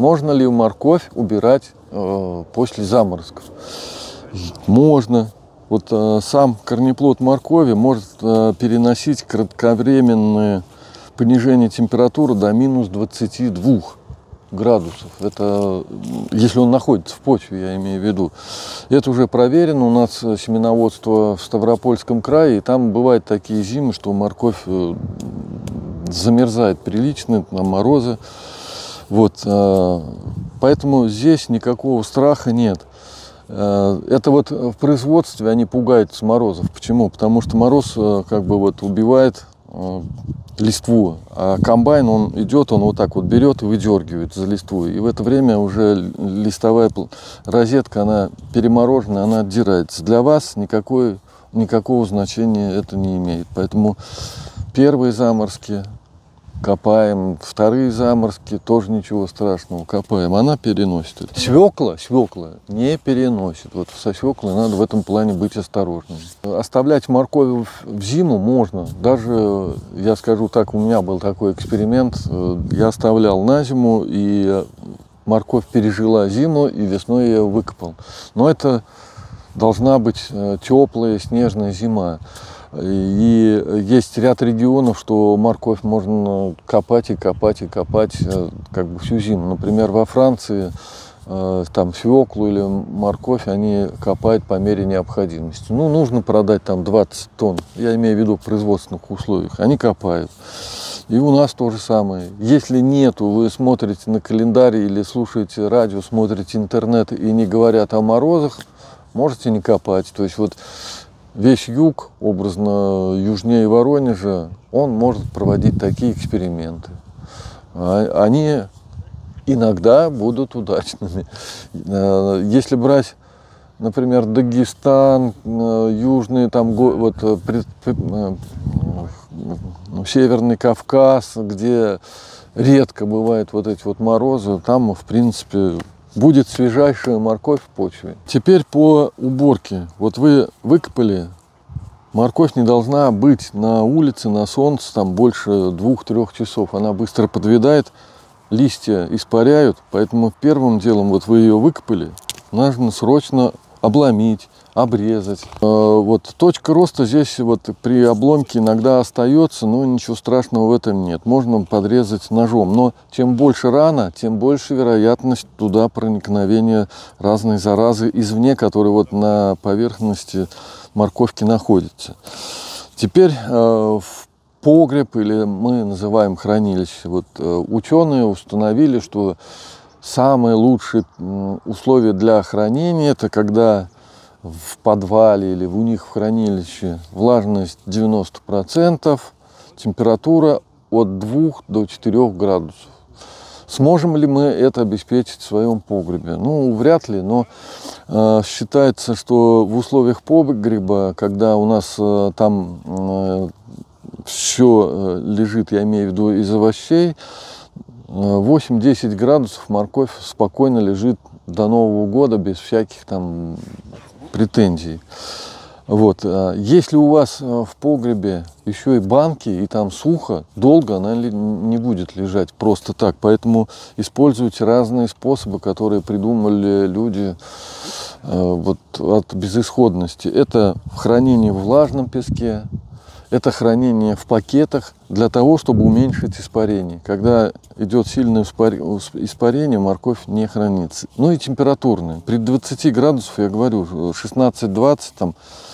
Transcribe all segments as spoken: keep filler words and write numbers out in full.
Можно ли морковь убирать э, после заморозков? Можно. Вот э, сам корнеплод моркови может э, переносить кратковременное понижение температуры до минус двадцати двух градусов. Это если он находится в почве, я имею в виду. Это уже проверено. У нас семеноводство в Ставропольском крае, и там бывают такие зимы, что морковь замерзает прилично, там морозы. Вот, поэтому здесь никакого страха нет. Это вот в производстве они пугаются морозов. Почему? Потому что мороз как бы вот убивает листву, а комбайн, он идет, он вот так вот берет и выдергивает за листву. И в это время уже листовая розетка, она перемороженная, она отдирается. Для вас никакой, никакого значения это не имеет. Поэтому первые заморозки копаем, вторые заморозки тоже ничего страшного, копаем. Она переносит это. Свекла, свекла не переносит. Вот со свеклой надо в этом плане быть осторожным. Оставлять морковь в зиму можно. Даже, я скажу так, у меня был такой эксперимент. Я оставлял на зиму, и морковь пережила зиму, и весной я ее выкопал. Но это должна быть теплая снежная зима. И есть ряд регионов, что морковь можно копать и копать и копать как бы всю зиму. Например, во Франции там свеклу или морковь они копают по мере необходимости. Ну, нужно продать там двадцать тонн, я имею в виду в производственных условиях, они копают. И у нас то же самое. Если нету, вы смотрите на календарь или слушаете радио, смотрите интернет и не говорят о морозах, можете не копать. То есть вот весь юг, образно южнее Воронежа, он может проводить такие эксперименты. Они иногда будут удачными. Если брать, например, Дагестан, южный, там, вот, Северный Кавказ, где редко бывают вот эти вот морозы, там, в принципе, будет свежайшая морковь в почве. Теперь по уборке. Вот вы выкопали, морковь не должна быть на улице, на солнце там больше двух-трех часов. Она быстро подвядает, листья испаряют. Поэтому первым делом, вот вы ее выкопали, нужно срочно обломить, обрезать. Вот точка роста здесь вот при обломке иногда остается, но ничего страшного в этом нет. Можно подрезать ножом, но чем больше рана, тем больше вероятность туда проникновения разной заразы извне, которые вот на поверхности морковки находятся. Теперь в погреб, или мы называем хранилище, вот ученые установили, что самые лучшие условия для хранения — это когда в подвале или у них в хранилище влажность девяносто процентов, температура от двух до четырёх градусов. Сможем ли мы это обеспечить в своем погребе? Ну, вряд ли, но э, считается, что в условиях погреба, когда у нас э, там э, все э, лежит, я имею в виду из овощей, восемь-десять градусов морковь спокойно лежит до Нового года без всяких там претензий. Вот. Если у вас в погребе еще и банки, и там сухо, долго она не будет лежать просто так. Поэтому используйте разные способы, которые придумали люди вот, от безысходности. Это хранение в влажном песке, это хранение в пакетах для того, чтобы уменьшить испарение. Когда идет сильное испарение, морковь не хранится. Ну и температурные. При двадцати градусах, я говорю, шестнадцать-двадцать, там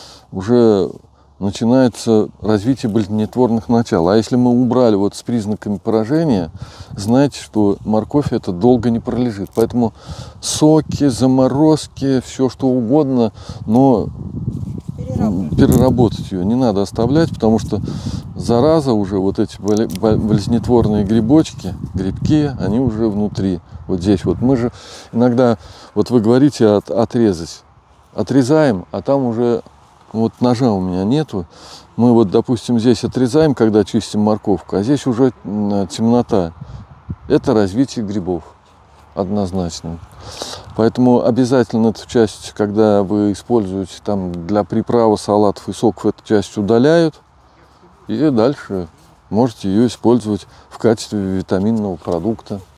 уже начинается развитие болезнетворных начал. А если мы убрали вот с признаками поражения, знаете, что морковь это долго не пролежит. Поэтому соки, заморозки, все что угодно, но переработать ее не надо оставлять, потому что зараза уже, вот эти болезнетворные грибочки, грибки, они уже внутри. Вот здесь вот мы же иногда, вот вы говорите от, отрезать, отрезаем, а там уже вот ножа у меня нету. Мы вот, допустим, здесь отрезаем, когда чистим морковку, а здесь уже темнота. Это развитие грибов однозначно. Поэтому обязательно эту часть, когда вы используете там для приправы салатов и соков, эту часть удаляют. И дальше можете ее использовать в качестве витаминного продукта.